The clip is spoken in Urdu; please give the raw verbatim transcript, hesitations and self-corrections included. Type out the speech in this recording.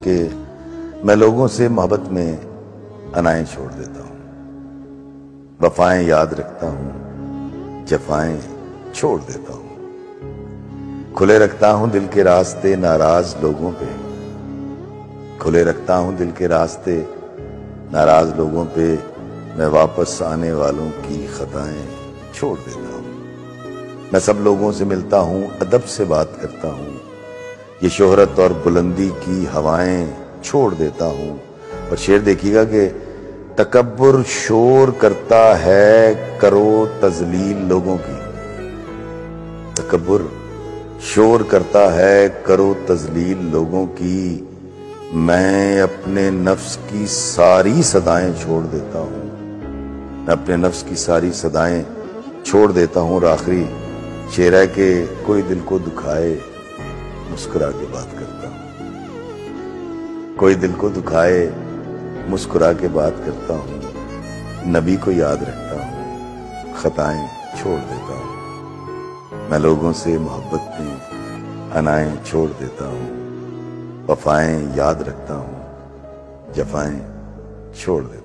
کہ میں لوگوں سے محبت میں انائیں چھوڑ دیتا ہوں، وفائیں یاد رکھتا ہوں، جفائیں چھوڑ دیتا ہوں، کھلے رکھتا ہوں دل کے راستے ناراض لوگوں پہ، کھلے رکھتا ہوں دل کے راستے ناراض لوگوں پہ، میں واپس آنے والوں کی خطائیں چھوڑ دیتا ہوں، میں سب لوگوں سے ملتا ہوں، ادب سے بات کرتا ہوں، یہ شہرت اور بلندی کی ہوائیں چھوڑ دیتا ہوں۔ اور شعر دیکھیے گا کہ تکبر شور کرتا ہے کرو تذلیل لوگوں کی، تکبر شور کرتا ہے کرو تذلیل لوگوں کی، میں اپنے نفس کی ساری صدائیں چھوڑ دیتا ہوں، میں اپنے نفس کی ساری صدائیں چھوڑ دیتا ہوں۔ اور آخری شعر ہے کہ کوئی دل کو دکھائے مسکرا کے بات کرتا ہوں، کوئی دل کو دکھائے مسکرا کے بات کرتا ہوں، نبی کو یاد رکھتا ہوں، خطائیں چھوڑ دیتا ہوں، میں لوگوں سے محبت میں انائیں چھوڑ دیتا ہوں، وفائیں یاد رکھتا ہوں، جفائیں چھوڑ دیتا ہوں۔